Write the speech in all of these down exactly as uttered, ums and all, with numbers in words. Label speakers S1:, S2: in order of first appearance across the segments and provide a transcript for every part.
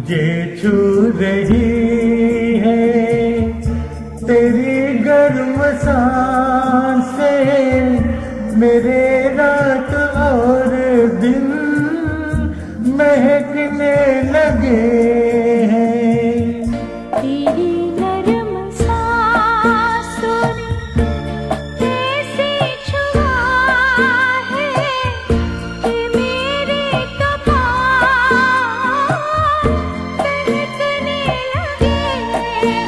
S1: मुझे छू रही है तेरी गर्म सांसें, मेरे रात और दिन महकने लगे हैं।
S2: तेरी नरम सांसों ने कैसे छुआ है कि मेरे तो पाँव बहकने लगे हैं।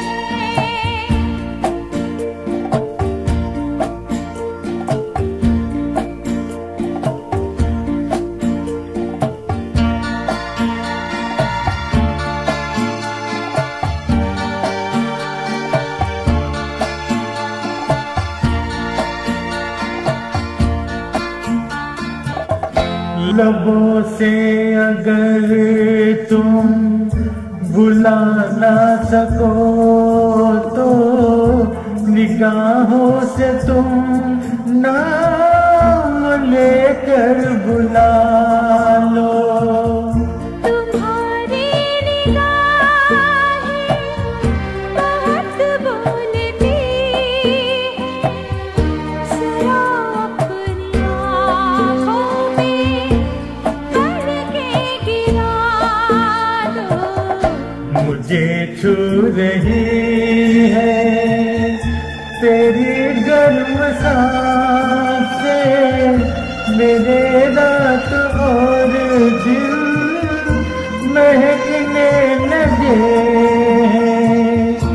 S1: लबों से अगर तुम बुला ना सको तो निगाहों से तुम नाम लेकर बुला लो।
S2: तुम्हारी निगाहें बहुत बोलती हैं, जरा अपनी आँखों में भर के गिरा दो।
S1: मुझे छू रही है तेरी गर्म सांसें, मेरे रात और दिन महकने लगे हैं।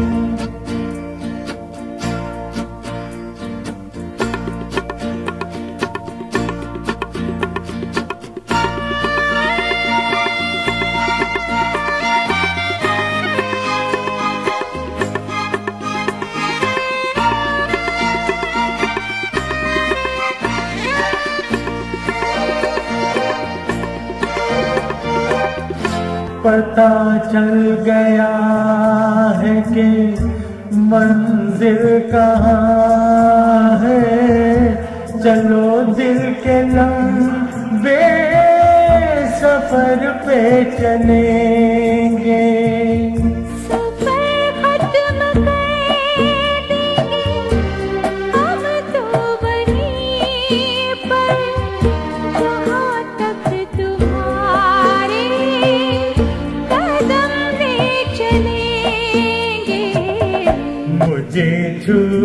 S1: पता चल गया है कि मंजिल कहाँ है, चलो दिल के लंबे सफर पे चलेंगे।
S2: सफर खत्म कर देंगे हम तो वहीं पर, जहाँ तक तुम्हारे कदम ले चलेंगे।
S1: मुझे छू